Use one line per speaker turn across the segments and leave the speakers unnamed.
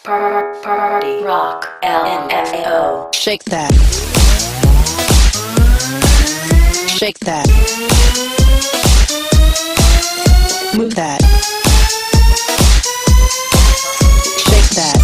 Party Rock LMFAO.
Shake that. Shake that. Move that. Shake that.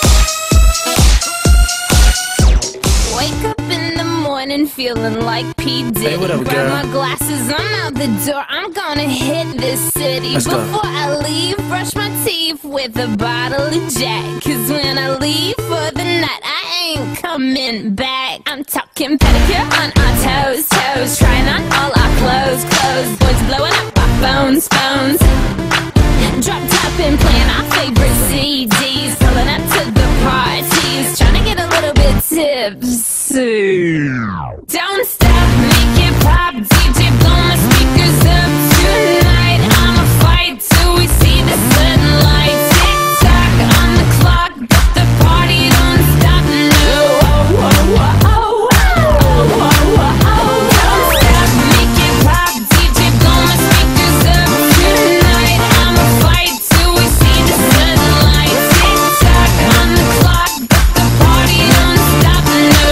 Wake up in the morning feeling like P. Diddy.
Hey, what up,
Grab
girl?
my glasses, I'm out the door. I'm gonna hit this city.
Let's go.
Before I leave, brush my teeth with a bottle of Jack. Cause when I leave for the night, I ain't coming back. I'm talking pedicure on our toes, toes. Trying on all our clothes, clothes. Boys blowing up our phones, phones. Drop top and playing our favorite CDs. Pulling up to the parties. Trying to get a little bit tipsy. Don't stop, make it pop. DJ, blow my speakers up tonight. I'ma fight till we see the sunlight. Tick tock on the clock, but the party don't stop. No. Don't stop, make it pop. DJ, blow my speakers up tonight. I'ma fight till we see the sunlight. Tick tock on the clock, but the party don't stop. No.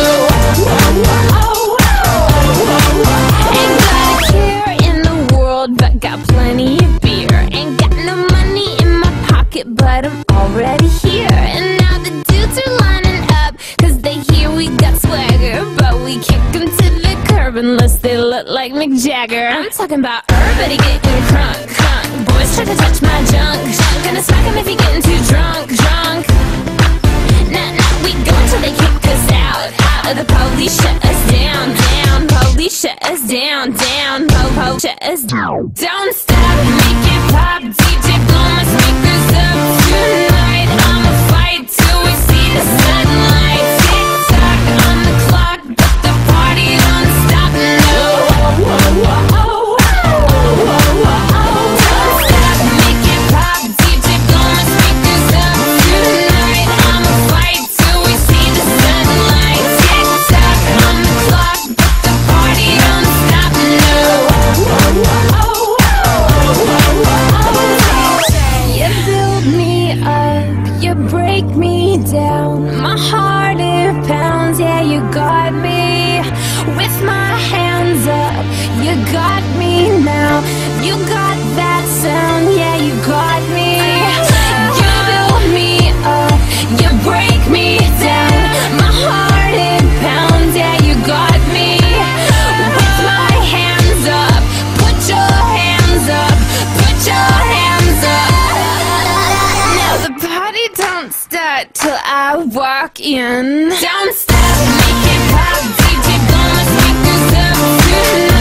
Ain't got a care in the world, but got plenty of beer. Ain't got no money in my pocket, but I'm already here. And now the dudes are lining up, cause they hear we got swagger. But we kick them to the curb unless they look like Mick Jagger. I'm talking about everybody getting crunk, crunk. Boys try to touch my junk, junk. Gonna smack him if he getting too drunk, drunk. Nah, we go until they kick us out, out of the police shut us down, down. Police shut us down, down. Po, shut us down. Don't stop, make it pop. DJ, blow my speakers up tonight. I'ma fight till we see the sunlight. Tick tock on the clock, but the party don't stop. No. Don't stop, make it pop. DJ, blow my speakers up tonight. I'ma fight till we see the sunlight. Tick tock on the clock, but the party don't stop. No. You build me up, you break me down. My heart it pounds, yeah, you got me. With my hands up, you got me now. You got that sound, yeah, you got me. You build me up, you break me down. My heart it pounds, yeah, you got me. With my hands up, put your hands up, put your hands up. Now the party don't start till I walk in. Don't stop, make it pop. DJ, blow my speakers up tonight.